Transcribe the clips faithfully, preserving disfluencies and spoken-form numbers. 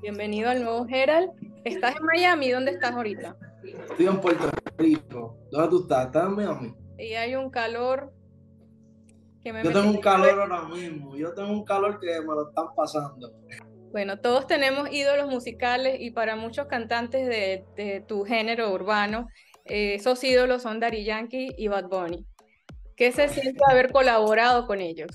Bienvenido al nuevo Herald. ¿Estás en Miami? ¿Dónde estás ahorita? Estoy en Puerto Rico. ¿Dónde tú estás? ¿Estás en Miami? Y hay un calor que me Yo metí. tengo un calor ahora mismo. Yo tengo un calor que me lo están pasando. Bueno, todos tenemos ídolos musicales y para muchos cantantes de, de tu género urbano, eh, esos ídolos son Daddy Yankee y Bad Bunny. ¿Qué se siente haber colaborado con ellos?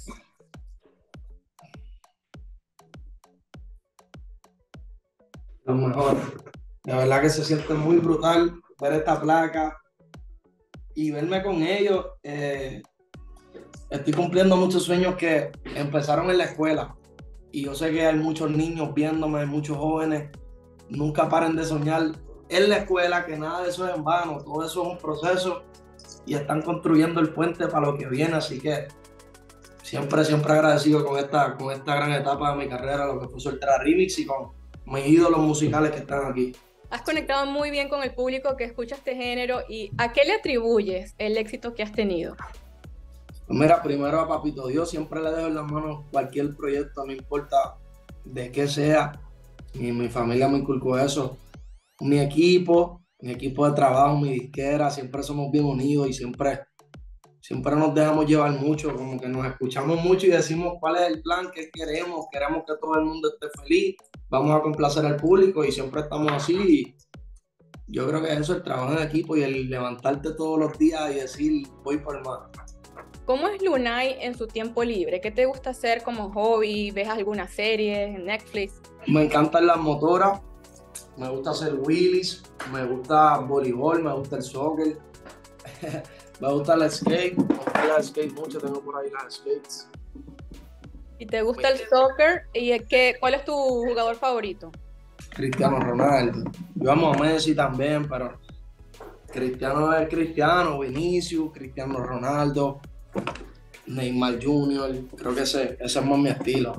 Lo mejor. De verdad que se siente muy brutal ver esta placa y verme con ellos. Eh, estoy cumpliendo muchos sueños que empezaron en la escuela. Y yo sé que hay muchos niños viéndome, muchos jóvenes. Nunca paren de soñar en la escuela, que nada de eso es en vano. Todo eso es un proceso y están construyendo el puente para lo que viene. Así que siempre, siempre agradecido con esta, con esta gran etapa de mi carrera, lo que fue Soltera Remix y con mis ídolos musicales que están aquí. Has conectado muy bien con el público que escucha este género y ¿a qué le atribuyes el éxito que has tenido? Pues mira, primero a Papito Dios, siempre le dejo en las manos cualquier proyecto, no importa de qué sea. Y mi familia me inculcó eso. Mi equipo, mi equipo de trabajo, mi disquera, siempre somos bien unidos y siempre, siempre nos dejamos llevar mucho, como que nos escuchamos mucho y decimos cuál es el plan, qué queremos, queremos que todo el mundo esté feliz, vamos a complacer al público y siempre estamos así. Y yo creo que eso es el trabajo en equipo y el levantarte todos los días y decir, voy por más. ¿Cómo es Lunay en su tiempo libre? ¿Qué te gusta hacer como hobby? ¿Ves alguna serie en Netflix? Me encantan las motoras, me gusta hacer wheelies, me gusta voleibol, me gusta el soccer, me gusta el skate, me gusta el skate mucho, tengo por ahí las skates. ¿Y te gusta el soccer? ¿Y qué, cuál es tu jugador favorito? Cristiano Ronaldo. Yo amo a Messi también, pero Cristiano es Cristiano, Vinicius, Cristiano Ronaldo, Neymar junior Creo que ese, ese es más mi estilo.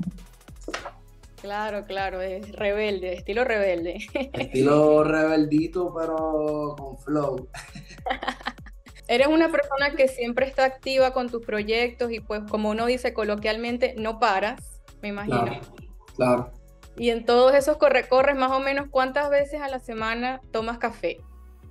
Claro, claro, es rebelde, estilo rebelde. Estilo rebeldito, pero con flow. Eres una persona que siempre está activa con tus proyectos y pues como uno dice coloquialmente, no paras, me imagino. Claro, claro. Y en todos esos corre-corres, más o menos, ¿cuántas veces a la semana tomas café?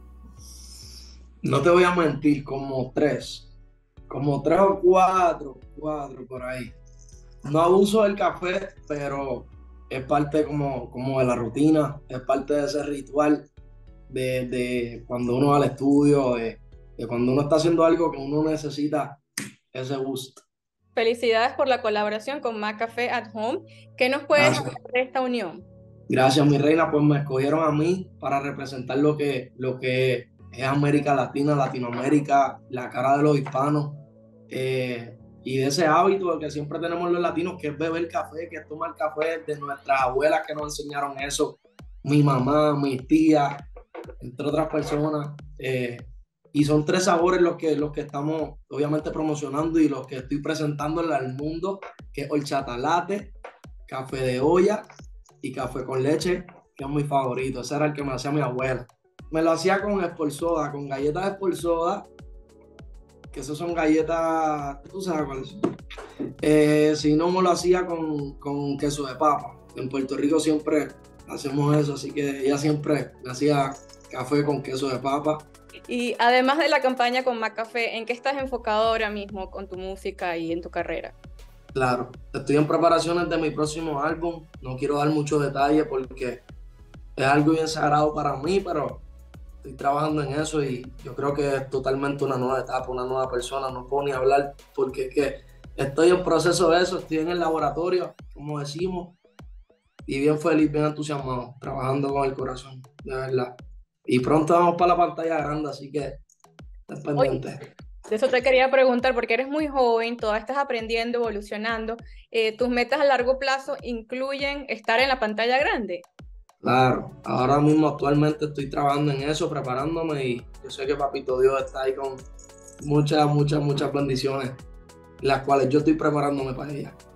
No te voy a mentir, como tres. Como tres o cuatro, cuatro por ahí. No abuso del café, pero es parte como, como de la rutina, es parte de ese ritual de, de cuando uno va al estudio, de, de cuando uno está haciendo algo que uno necesita ese boost. Felicidades por la colaboración con McCafé at Home. ¿Qué nos puedes Gracias. hablar de esta unión? Gracias, mi reina, pues me escogieron a mí para representar lo que, lo que es América Latina, Latinoamérica, la cara de los hispanos. Eh, y de ese hábito que siempre tenemos los latinos, que es beber café, que es tomar café, de nuestras abuelas que nos enseñaron eso, mi mamá, mis tías, entre otras personas. Eh, y son tres sabores los que, los que estamos obviamente promocionando y los que estoy presentándole al mundo, que es horchata latte, café de olla y café con leche, que es mi favorito. Ese era el que me hacía mi abuela. Me lo hacía con Sport Soda, con galletas de Sport Soda, que esas son galletas, tú sabes cuáles son. Eh, si no, me lo hacía con, con queso de papa. En Puerto Rico siempre hacemos eso, así que ella siempre me hacía café con queso de papa. Y además de la campaña con McCafé, ¿en qué estás enfocado ahora mismo con tu música y en tu carrera? Claro, estoy en preparaciones de mi próximo álbum. No quiero dar muchos detalles porque es algo bien sagrado para mí, pero estoy trabajando en eso y yo creo que es totalmente una nueva etapa, una nueva persona. No puedo ni hablar porque es que estoy en proceso de eso, estoy en el laboratorio, como decimos, y bien feliz, bien entusiasmado, trabajando con el corazón, de verdad. Y pronto vamos para la pantalla grande, así que estén pendientes. Oye, de eso te quería preguntar, porque eres muy joven, todavía estás aprendiendo, evolucionando. Eh, ¿tus metas a largo plazo incluyen estar en la pantalla grande? Claro, ahora mismo actualmente estoy trabajando en eso, preparándome y yo sé que Papito Dios está ahí con muchas, muchas, muchas bendiciones, las cuales yo estoy preparándome para ella.